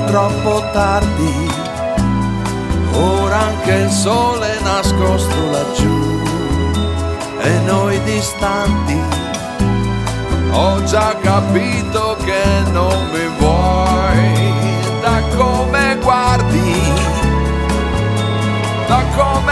troppo tardi, ora anche il sole è nascosto laggiù e noi distanti. Ho già capito che non mi vuoi, da come guardi, da come